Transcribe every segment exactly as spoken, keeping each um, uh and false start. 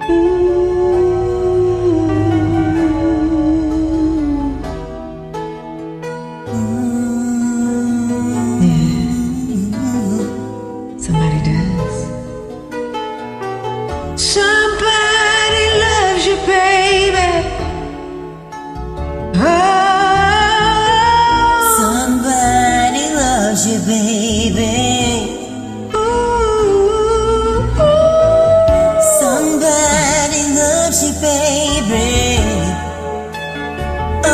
Somebody does. Somebody loves you, baby. Oh, somebody loves you, baby. Ooh, ooh. Somebody loves you, baby. Oh,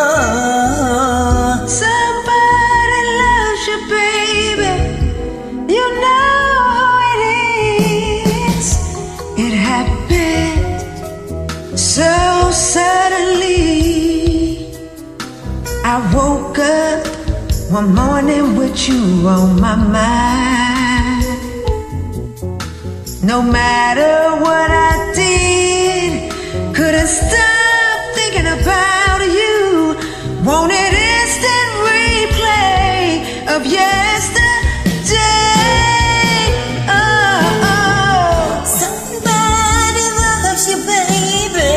somebody loves you, baby. You know who it is. It happened so suddenly. I woke up one morning with you on my mind. No matter what I did, couldn't stop thinking about you. Wanted instant replay of yesterday. Oh, oh. somebody loves you, baby.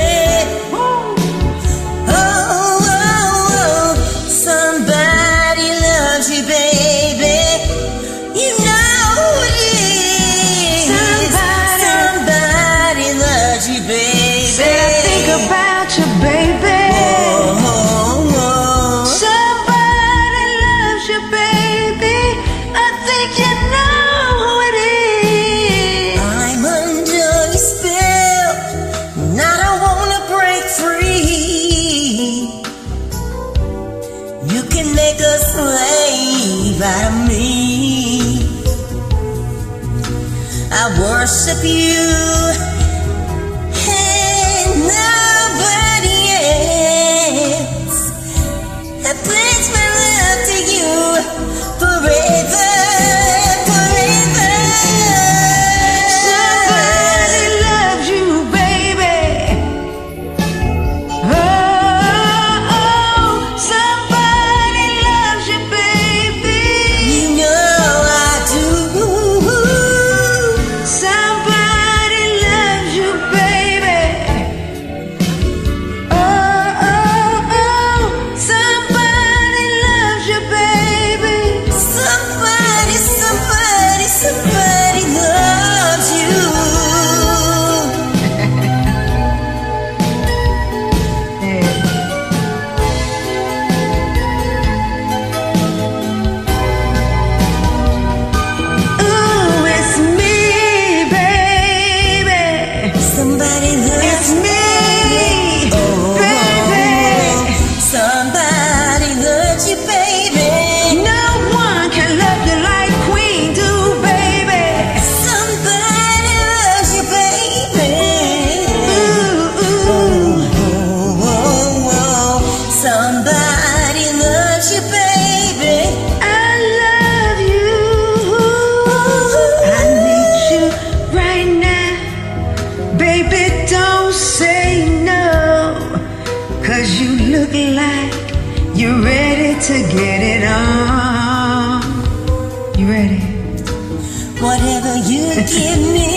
Oh, oh, oh. Somebody loves you, baby. You know it is. Somebody, somebody loves you, baby. said I think about you, baby. Oh, oh, oh. Somebody loves you, baby. I think you know who it is. I'm under your spell, and I don't wanna break free. You can make a slave out of me. I worship you and nobody else. I pledge my love to you forever, forever. Somebody loves you, baby. Oh, oh, somebody loves you, baby. You know I do. Somebody loves you, baby. Oh, oh, oh, somebody loves you, baby. Somebody, somebody, somebody loves you. Ooh, it's me, baby. Somebody loves It's me, Oh, baby. somebody loves you, baby. No one can love you like Queen do, baby. Somebody loves you, baby. Ooh, ooh. Oh, oh, oh. Somebody loves you, baby. I love you. I need you right now. Baby, don't say no. 'Cause you look like you're ready to get it on. You ready? Whatever you give me,